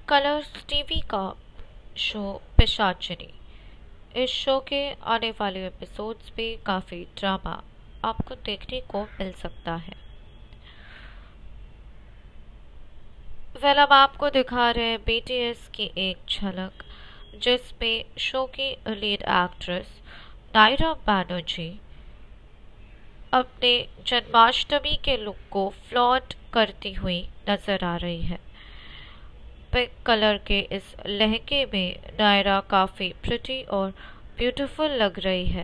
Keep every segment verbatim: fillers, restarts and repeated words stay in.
Colors TV का show पिशाचिनी। इस शो के आने वाले एपिसोड्स पे काफ़ी ड्रामा आपको देखने को मिल सकता है। वेल अब आपको दिखा रहे हैं बीटीएस की एक झलक, जिसपे शो की लीड एक्ट्रेस नायरा बनर्जी अपने जन्माष्टमी के लुक को फ्लॉन्ट करती हुई नजर आ रही है। पिंक कलर के इस लहंगे में नायरा काफ़ी प्रिटी और ब्यूटीफुल लग रही है।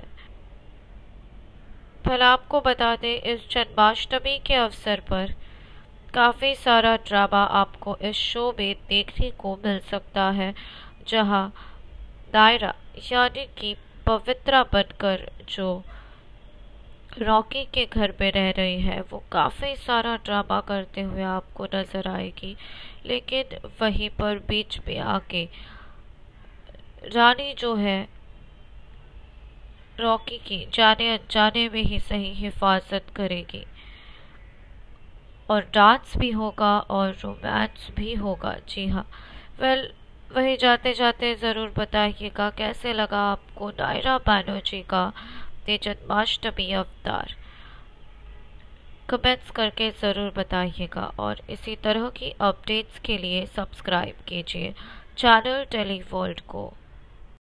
पहले आपको बता दें, इस जन्माष्टमी के अवसर पर काफ़ी सारा ड्रामा आपको इस शो में देखने को मिल सकता है, जहां नायरा यानी कि पवित्रा बनकर जो रॉकी के घर में रह रही है, वो काफ़ी सारा ड्रामा करते हुए आपको नजर आएगी। लेकिन वहीं पर बीच में आके रानी जो है रॉकी की जाने अनजाने में ही सही हिफाजत करेगी, और डांस भी होगा और रोमांस भी होगा। जी हाँ, वेल वही जाते जाते ज़रूर बताइएगा कैसे लगा आपको नायरा बनर्जी का ये जन्माष्टमी अवतार। कमेंट्स करके ज़रूर बताइएगा, और इसी तरह की अपडेट्स के लिए सब्सक्राइब कीजिए चैनल टेली वर्ल्ड को।